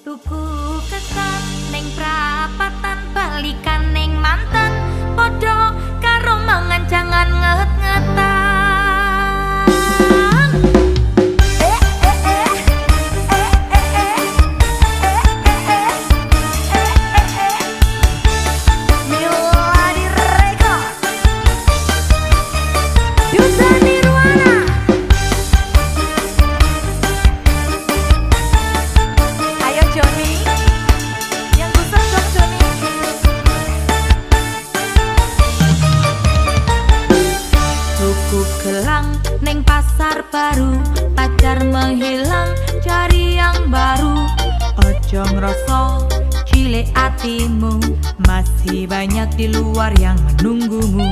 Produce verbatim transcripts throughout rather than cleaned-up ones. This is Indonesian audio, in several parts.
Tuku kesan neng prapatan balikan neng mantan podo karo mangan jangan nget-ngetan. Gelang neng pasar baru, pacar menghilang cari yang baru. Ojo ngerasa cilik hatimu, masih banyak di luar yang menunggumu.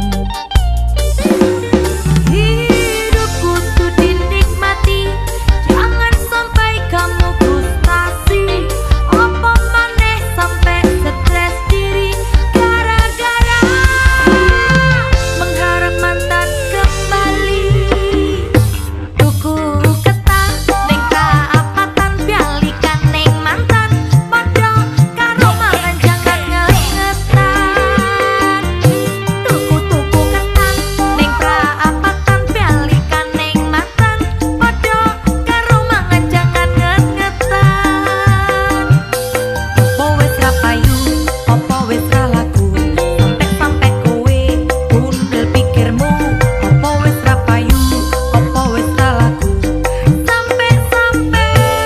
Hidupku tuh dinikmati, jangan sampai kamu frustasi. Apa maneh sampai stres diri gara-gara mengharap mantan kembali. Tuku ketan neng kaapatan bialikan neng mantan podo karo mangan jangan nget-ngetan. Tuku-tuku ketan neng praapatan bialikan neng mantan podo karo mangan jangan nget-ngetan. Opo wis ra payu, opo wis ra laku, sampe-sampe kowe bundel pikirmu. Opo wis ra payu, opo wis ra laku, sampe-sampe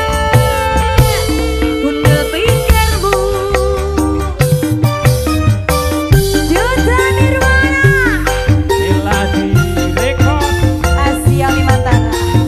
bundel pikirmu. Duta Nirwana Sila di record. Asia Limantara.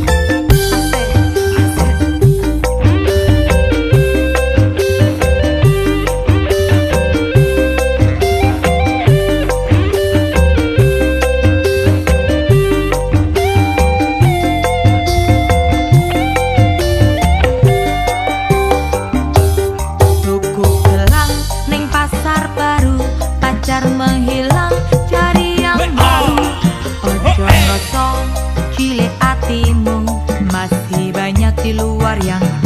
Tuku gelang neng pasar baru, pacar menghilang cari yang baru. Ojo ngerasa cilik hatimu, masih banyak di luar yang